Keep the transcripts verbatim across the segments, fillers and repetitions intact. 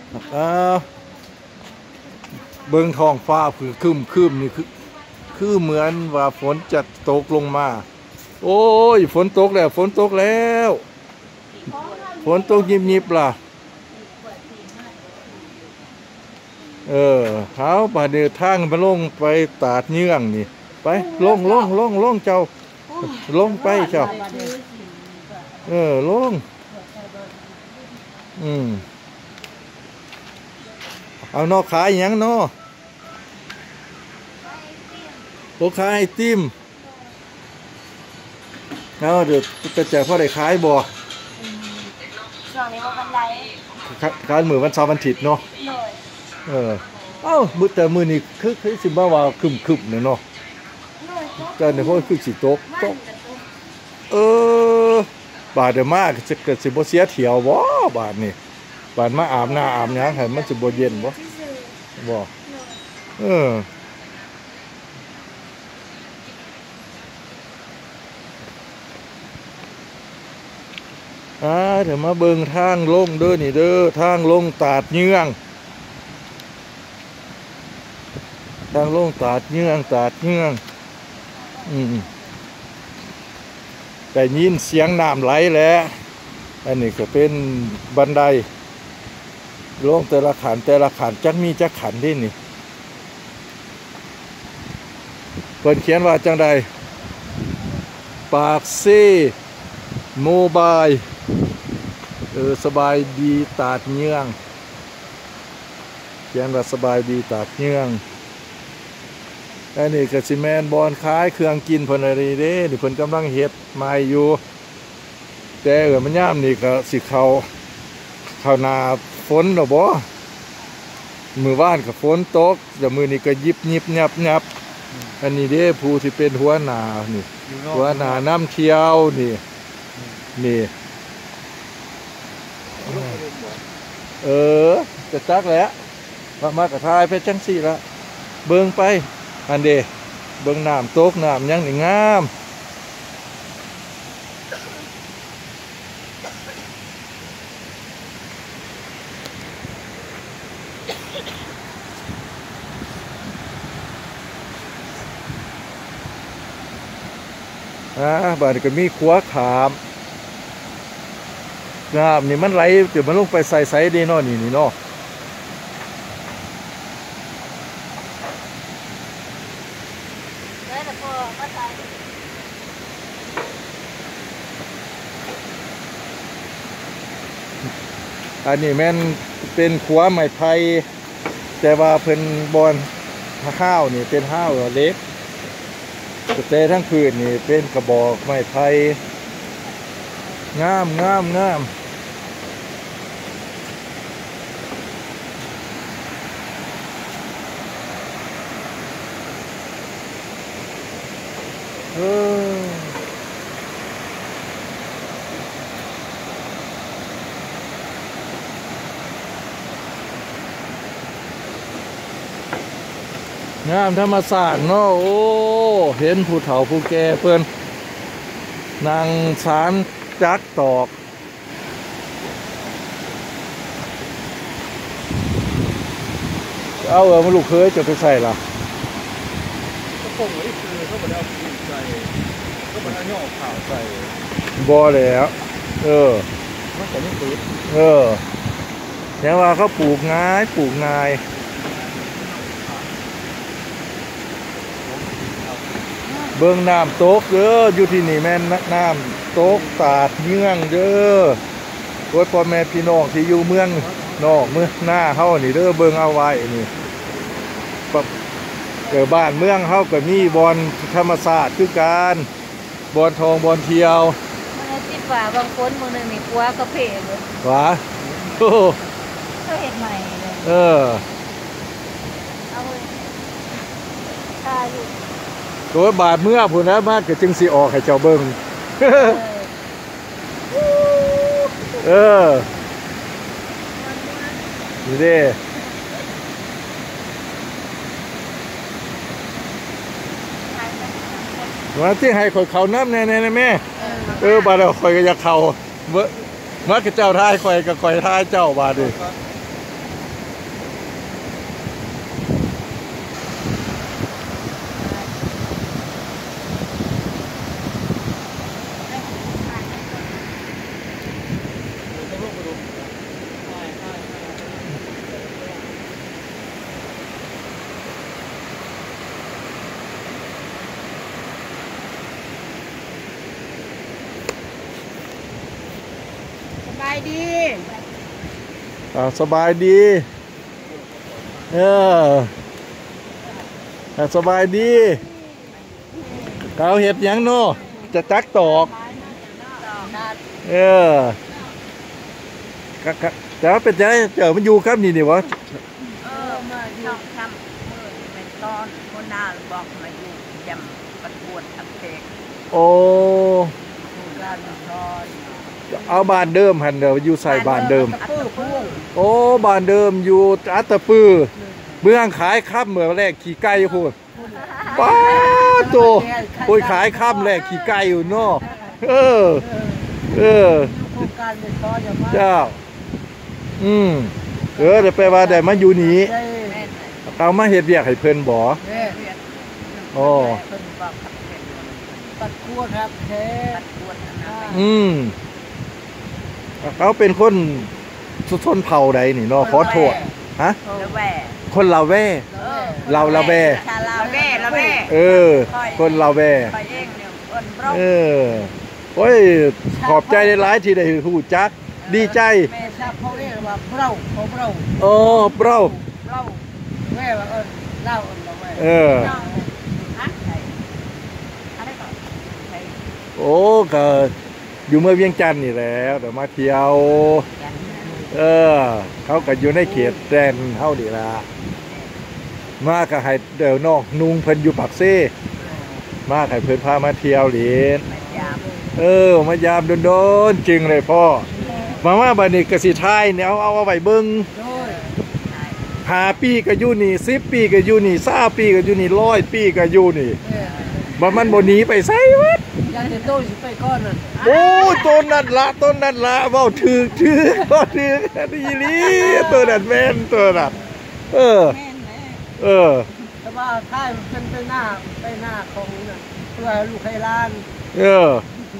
อ่าเบิ่งท้องฟ้าคือคืมคืมนี่คือคือเหมือนว่าฝนจะตกลงมาโอ้ยฝนตกแล้วฝนตกแล้วฝนตกยิบยิบล่ะเออเขาบาดเดือทางมาลงไปตาดเยื่องนี่ไปลงลงลงลงเจ้าลงไปเจ้าเออลงอืมเอานอกขายยังนอโอ้ขายไอติมเอาเดี๋ยวจะแจกพ่อได้ขายบ่ช่วงนี้ว่าบันไดขายมือวันเสาร์วันอาทิตย์เนาะเออเอ้ามือแต่มือนี่คือคือสิบ่าว่าคึมคึมเนาะแต่ในพวกคือสิตกตกเออบาดเดมากจะเกิดสิบ่เสียเที่ยวบ่บาดนี่บาดมาอาบน้าอาบหยังให้มันสิบ่เย็นบ่บ่เอออ่าเดี๋ยวมาเบิ่งทางลงเด้อนี่เด้อทางลงตาดเยื่องทางลงตาดเยื่องตาดเยื่องอืมแต่ยินเสียงน้ำไหลแล้วอันนี้ก็เป็นบันไดลงแต่ละขันแต่ละขันจักมีจักขันที่นี่เปิดเขียนว่าจังใดปากซีโมบายเออสบายดีตาดเยื่องเขียนว่าสบายดีตาดเยื่องอันนี้ก็สิแมนบอลคล้ายเครื่องกินเพิ่นอะไรเด้นี่เพิ่นกำลังเฮ็ดใหม่อยู่แต่เออมันย่ามนี่ก็สิเขาเขานาฝนหรอบ่มือว่านกับฝนตกแต่มือนี่ก็ยิบยิบยับยับอันนี้เด้ผู้ที่เป็นหัวหน้านี่หัวหน้าน้ำเที่ยวนี่นี่เออจะจักแล้วมามากระทายเพชรจังสี่ละเบิ่งไปอันเดเบิ่งน้ำตกน้ำยังนี่งามอ่าบ้านก็มีขัวขามน้ำนี่มันไหลเดี๋ยวมันลงไปใส่ใส่ดีเนาะนี่นี่เนาะอันนี้แม่นเป็นขัวไม้ไผ่แต่ว่าเพิ่นบอนห้าวนี่เป็นห้าวเล็กแต่ทั้งคืนนี่เป็นกระบอกไม้ไผ่งามงามงามเอองามธรรมศาสตร์เนาะโอ้เห็นผู้เฒ่าผู้แก่เพิ่นนางสารจักตอกเอาเออมาลูกเคยจะไปใส่ละก็คงไม่คือเขาไม่ได้เอาผิวใส่ก็มันเอาย่อข่าวใส่บอแล้วเออมันแต่ไม่ติดเออแต่ว่าเขาปลูกง่ายปลูกง่ายเบื้องน้ำโต๊กเด้ออยู่ที่นี่แม่นน้ำโต๊กตาดเยื่องเด้อโดยพ่อแม่พี่น้องที่อยู่เมืองนอกเมืองหน้าเฮานี่เด้อเบิ่งเอาไว้นี่เกิดบ้านเมืองเฮาก็มีบอนธรรมศาสตร์คือการบอนทองบอนเที่ยวมันติดฝาบางคนมือหนึ่งนี่กลัวกระเพาะเลยหวาโอ้ก็เห็ดใหม่เลยเออเอาเลยตาอยู่ตัวบาดเมื่อผู้นั้นมากก็จึงสิออกให้เจ้าเบิ่งเออนี่เด้มาที่ให้ข่อยเขาน้ำแน่ๆนะแม่เออบาดเราข่อยก็จะเข่าเมื่อเมื่อเจ้าทายข่อยกับข่อยทายเจ้าบาดดิดีอ่าสบายดีเอออ่าสบายดีเขาเห็ดหยังโน่จะตักตอกเออกะกะจะเป็นจะเจอมันอยู่ครับนี่นี่วะเออมาอยู่ทำมือเป็นตอนคนนาบอกมาอยู่ยำประกวดทำเพลงโอ้การซอยเอาบานเดิมหันเดี๋ยวอยู่ใส่บานเดิมตะปื้อพุ่งโอ้บานเดิมอยู่อัตตปือเมืองขายข้ามเมื่อแรกขี่ไก่พูดป้าโตโอ้ยขายข้ามแรกขี่ไก่อยู่เนาะเออเออโครงการเป็นซอยอย่างว่าเจ้าอืมเออเดี๋ยวไปว่าได้มาอยู่นี้ได้เอามาเฮ็ดเวียกให้เพิ่นบ่แม่โอ้เป็นบอกขับเพลงประกวดครับแท้ประกวดนะอืมเขาเป็นคนสุชนเผ่าใดนี่เนาะขอโทษฮะละแว่คนลาวแว่ เราละแว่ชาลาแว่ละแว่เออ คนลาวแว่ไปเองเนี่ยอ้วนเปร่าเออโอ้ยขอบใจหลายๆที่ได้ฮู้จัก ดีใจแม่ทราบเขาเรียกว่าเปร่าเขาเปร่าโอ้เปร่าเปร่าแว่ว่าเออเล่าเออละแว่เออฮะอะไรก่อนโอ้ก็อยู่เมืองเวียงจันทน์นี่แหล้วเดี๋ยวมาเที่ยว เออ เขาก็อยู่ในเขตแดนเฮานี่ล่ะมาก็ให้เดี๋ยวนอกนุงเพิ่นอยู่ปากเซ่มาให้เพิ่นพามาเที่ยวเหรียญยามเออมายามโดนๆจริงเลยพ่อมาว่าบัดนี้ก็สิทายเนี่ยเอาเอาเอาไว้เบิ่งโดยห้าปีก็อยู่นี่สิบปีก็อยู่นี่สามปีก็อยู่นี่ร้อยปีก็อยู่นี่เออบ่มันบ่หนีไปไสวะยังจะโตสิไปก้อนนั่นโอ้ยต้นนั่นละต้นนั่นละเว้าถึกถึกบ่ถึกดีหลีตัวนั้นแม่นตัวน่ะเออแม่นแม่เออแต่ว่าท้ายมันเป็นไปหน้าไปหน้าของน่ะเพื่อลูกให้ล้านเออ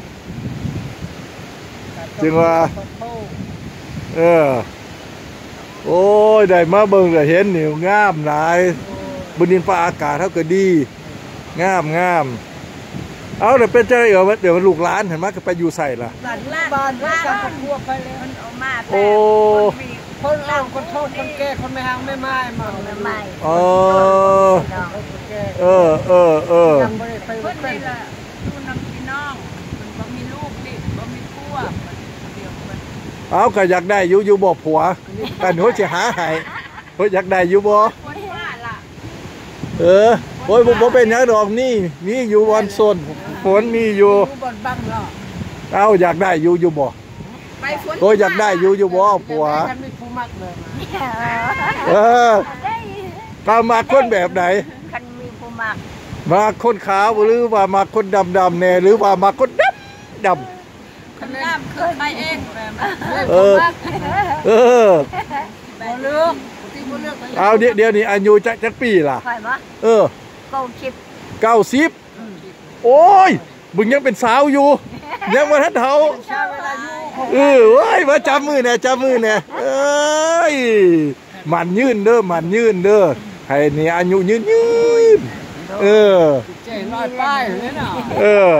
จึงว่า เออ โอ้ยได้มาเบิ่งก็เห็นนี่งามหลายบนดินฟ้าอากาศเท่าก็ดี งามงามเอาเดี๋ยวเป็นเจ้าเอ๋อเดี๋ยวลูกหลานเห็นไหมก็ไปอยู่ใส่ล่ะบ้านบ้านบ้านสังคมทั่วไปเลยมันเอามาโอ้คนอ่างคนโทษคนแก่คนไม่ห่างไม่ไม้มาไม่ไม้เออคนแก่เออเออเออยังไม่ได้ไปเพิ่นเป็นี่นล่ะดูน้ำพี่น้องมันบ่มีลูกดิบ่มีผัวเดียวเพิ่นเอาก็อยากได้อยู่อยู่บ่ผัวกันหัวสิหาให้เฮ้ยอยากได้อยู่บ่คนว่าล่ะเออโอ้ยบ่บ่เป็นหยังดอกนี่มีอยู่วันโซนฝนมีอยู่รู้บอลบังเนาะเอาอยากได้อยู่อยู่บ่ไปฝนโอ้ยอยากได้อยู่อยู่บ่ผัวฉันไม่ผู้มักเลยมาเออตามมาคนแบบไหนคันมีผู้มักมาคนขาวหรือว่ามาคนดำดำๆแน่หรือว่ามาคนดำดคันน้ำคือไปเองแบบนั้นำเออ เออบ่เลือกที่บ่เลือกเอาเดี๋ยวเดี๋ยวนี้อายุจักจักปีล่ะไปมะเออเก้าชิปเก้าสิบโอ้ยมึงยังเป็นสาวอยู่ ยังมาทันเท่าชาเวลาอยู่เออเว้ยมาจับมือเนี่ยจับมือเนี่ยเอ้ยมันยืนเด้อมันยืนเด้อให้นี่อายุยืนยืนเออเจ๋ลอยป้ายเลยเนาะเออ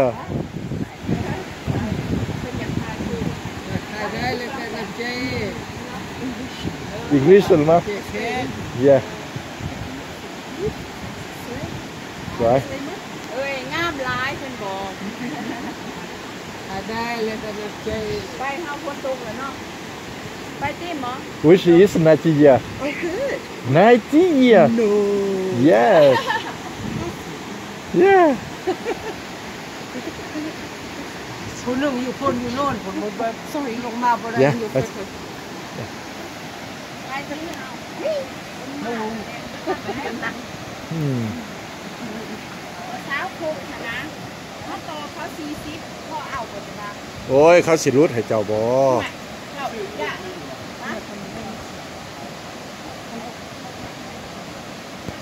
ใครได้เลยใครได้เจ๋ English หรือมั้ยเจ๋เจ๋ Yeah right เอ้ยงามหลายเพิ่นบอกใครได้เลยใครได้เจ๋ไปเฮาฝนตกแล้วเนาะไปติหมอ which is Nigeria โอ้คือ Nigeria no yes yeah คนหนึ่งอยู่คนอยู่โน่นผมแบบสอยลงมาบ่ได้ Yeah อยู่ that's ไปเพิ่นเอาอืมเช้าคุกนะเขาโตเขาสี่สิบพอเอาก็จะว่าโอ้ยเขาสิรุดให้เจ้าบ่เขาอีกอ่ะ